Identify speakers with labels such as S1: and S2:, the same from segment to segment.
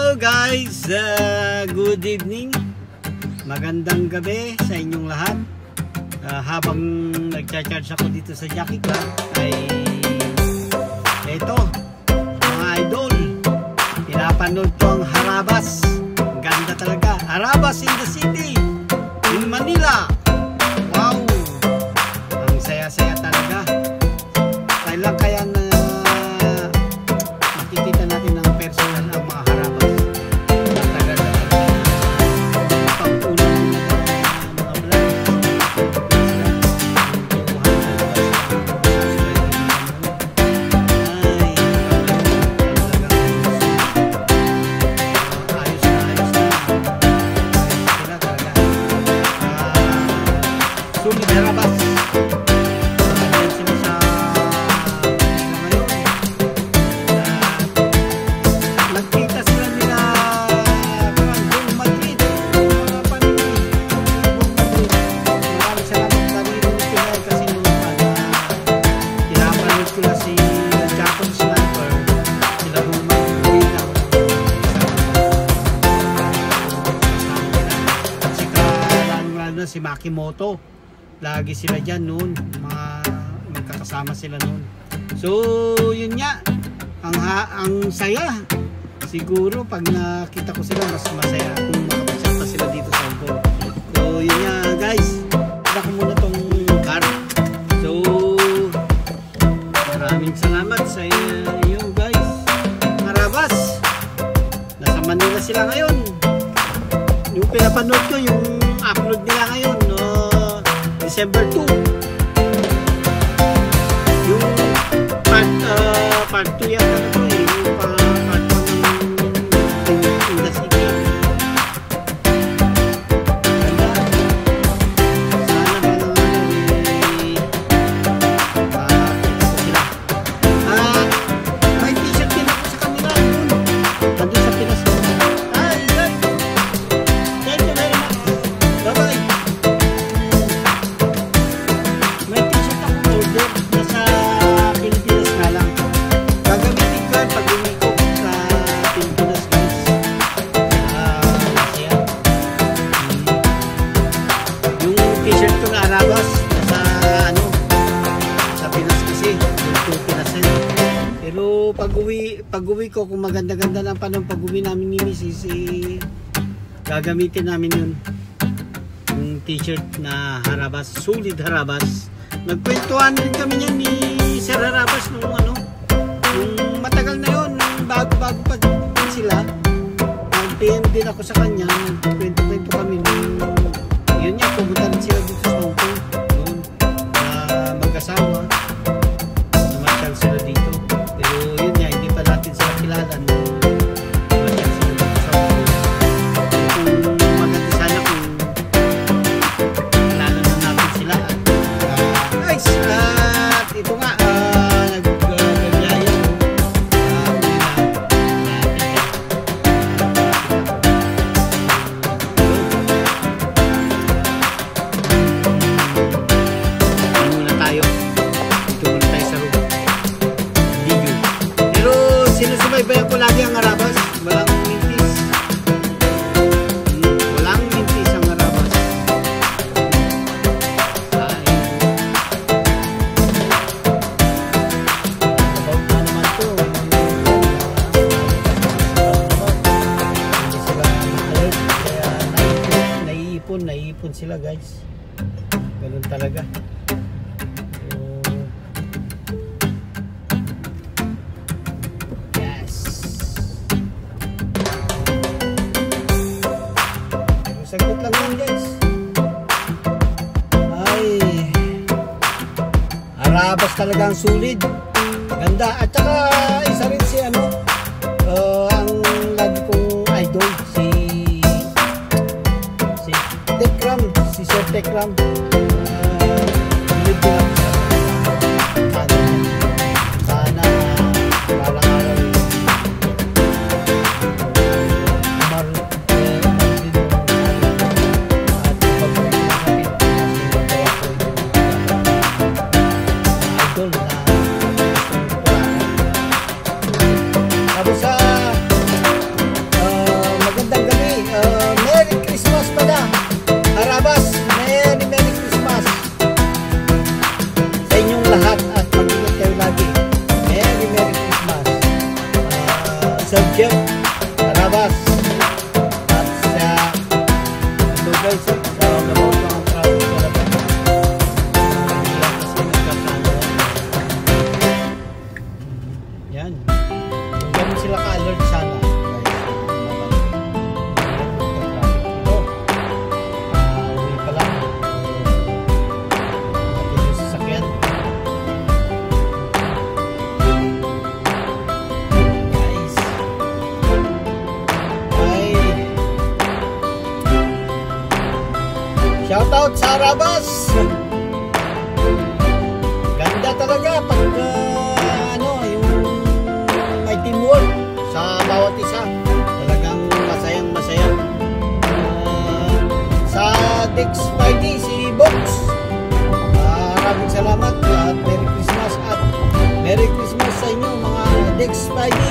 S1: guys, good evening, magandang gabi sa inyong lahat. Habang nagcha-charge ako dito sa Jackie Club ay eto mga idol, pinapanood ko ang Harabas. Ganda talaga, Harabas in the city in Manila. Wow, ang saya-saya talaga. Kailan kaya na makikita natin ng personal ang mga Harabas. Matagal na pag-ulan ng mga vlog. Sulit Harabas. Si Makimoto, lagi sila dyan noon, magkakasama sila noon. So yun nga, ang saya siguro pag nakita ko sila, mas masaya kung makapasyal pa sila dito sa Hong Kong. So yun nga guys, tada ko muna tong car. So maraming salamat sa inyo guys. Harabas, nasa Manila sila ngayon. Yung pinapanood ko, yung upload nila ngayon, December 2. Yung part 2 yata na ito yung part 1 ng the city. Ganda. Sana ba sila. May t-shirt din ako sa kanila. Nandun sa Pinas. Ay, guys. Thank you very much. Bye-bye. May t-shirt akong order. Nasa Pilipinas nga lang. Gagamitin ko pag umikot sa Pilipinas guys. Masaya. Yung t-shirt ko na Harabas, nasa sa Pinas kasi. Yung Pinas yun. Pero pag uwi ko, kung maganda-ganda ng panahon pag uwi namin ni Mrs. Gagamitin namin yun. Yung t-shirt na Harabas, sulit Harabas. Nagkwentuhan din kami niyan ni Sir Harabas nung nung matagal na yun, bago pa sila. Nag-PM din ako sa kanya, nagkwento-kwento kami nung yun nga, pumunta rin sila dito sa Hong Kong noon, mag-asawa. Namasyal sila dito. Pero yun nga, hindi pa natin sila kilala nung namasyal sila dito sa Hong Kong. Kung maganda sana kung kilala na natin sila. Guys, at ito nga, nag-gagaya ko. Muna tayo. Dito muna tayo sa room. Video. Pero sinusubaybayan ko lagi ang Harabas. Walang mintis. Walang mintis ang Harabas. Naiipon sila guys, ganun talaga. So, yes, sagot lang yan guys. Ay, Harabas talaga ang sulit, ganda. At saka isa rin si ang lagi kong idol, si Sir Tekram. Sana walang araw idol na tapos sa Shoutout sa Harabas. Ganda talaga pag yung may teamwork sa bawat isa. Talagang masayang masaya. Sa Dex Spidey, si Box, maraming salamat at Merry Christmas at Merry Christmas sa inyo mga Dex Spidey.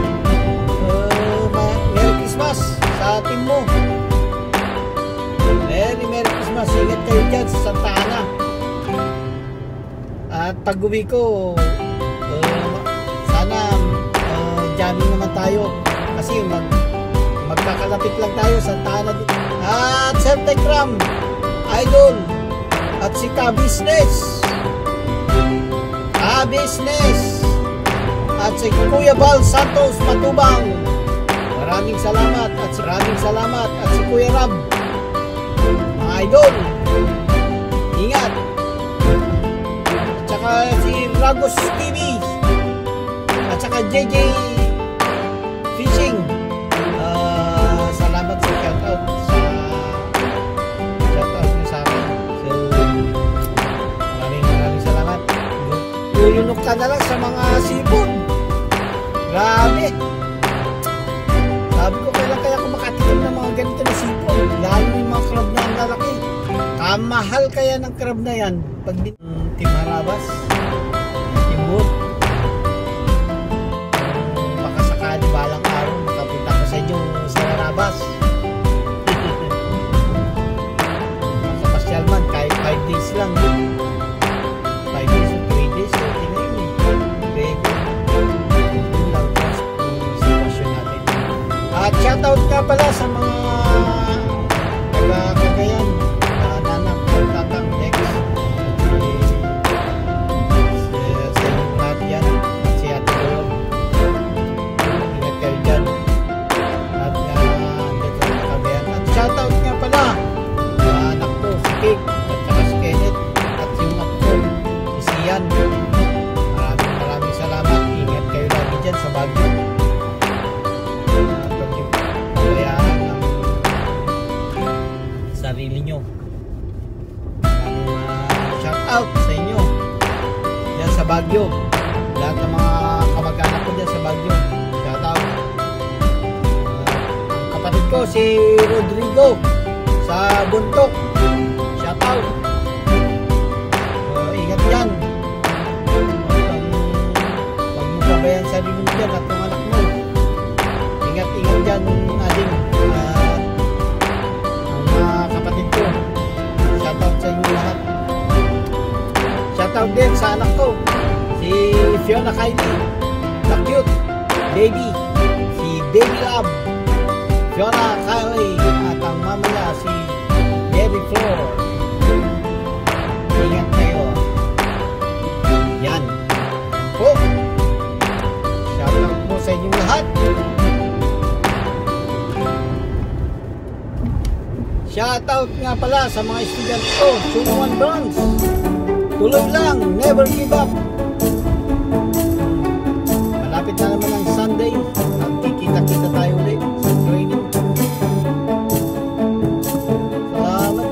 S1: Merry Christmas sa team mo. Merry Christmas. Ingat kayo dyan sa Santa Ana. At pag uwi ko, sana jamming naman tayo kasi magkakalapit lang tayo sa Santa Ana dito. At Sir Tekram Idol at si Ka-Business at si Kuya Bal Santos Matubang, maraming salamat. At si Kuya Rab, mga idol, ingat. At saka si Ragos TV at saka JJ Fishing, salamat sa shoutout nyo sa akin. So maraming salamat. Yuyunok ka na lang sa mga sipon. Grabe, sabi ko kailan kaya ako makatikim ng mga ganito na sipon, lalo yung mga crab na ang lalaki. Kamahal kaya ng crab na yan pag Team Harabas, Team Wood. Baka sakali balang araw makapunta ko sa inyo sa Harabas. Makapasyal man kahit 5 days lang, 5 days o 3 days, okay na yun. Yun lang yung sitwasyon natin. At shoutout nga pala sa mga taga-Cagayan, Nanak, Tatang, Dex, sa inyo natin yan, at si Ate Dolog. Ingat kayo dyan. At andito sa Cagayan. At shoutout nga pala sa anak ko, si Kik, at saka si Kenneth, at yung anak ko, si Sian. Maraming salamat. Ingat kayo lagi dyan sa Baguio. Sarili nyo. Shout out sa inyo dyan sa Baguio, lahat ng mga kamag-anak ko dyan sa Baguio. Shout out. Ang kapatid ko si Rodrigo sa Buntok, shout out. Ingat dyan, huwag mo gabayan sarili mo dyan at ng anak mo. Ingat dyan ading. Kapatid ko, shoutout sa inyo lahat. Shoutout din sa anak ko, si Fiona Kylie, the cute baby, si Baby Love, Fiona Kylie, at ang mama niya si Baby Floor. Ingat kayo. Yan po. Shoutout po sa inyo lahat. Shoutout nga pala sa mga estudyante ko, Chungwan Bronx. Tuloy lang, never give up. Malapit na naman ang Sunday. Magkikita-kita tayo ulit sa training. Salamat.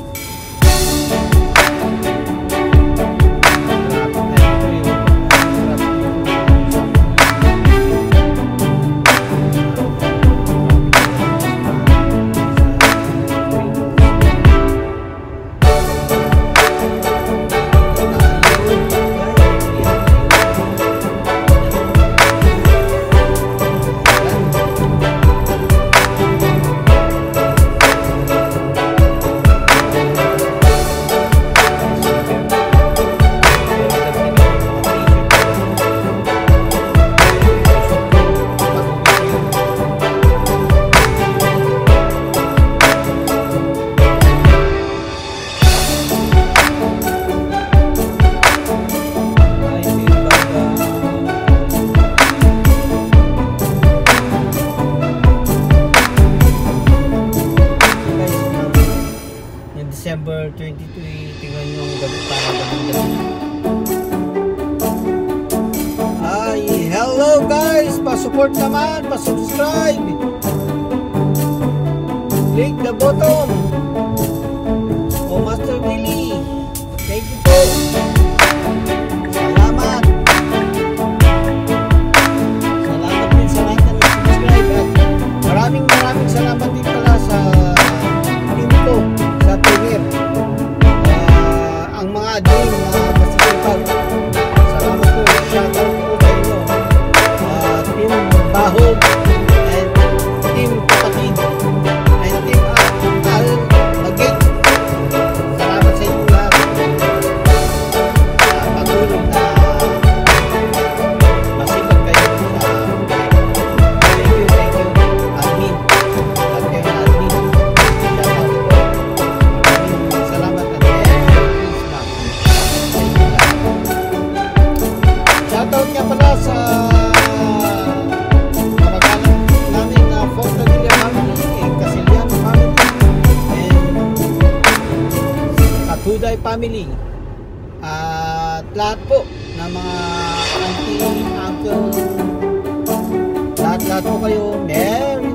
S1: December 23, tingnan nyo ang gabi para gabi. Ay, hello guys! Pa-support naman, pa-subscribe! Click the button! Kulay family. At lahat po ng mga auntie, uncle, lahat po kayo, Merry